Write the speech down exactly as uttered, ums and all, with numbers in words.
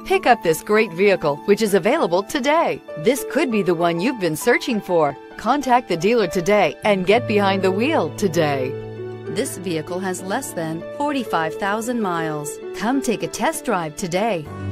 Pick up this great vehicle, which is available today. This could be the one you've been searching for. Contact the dealer today and get behind the wheel today. This vehicle has less than forty-five thousand miles. Come take a test drive today.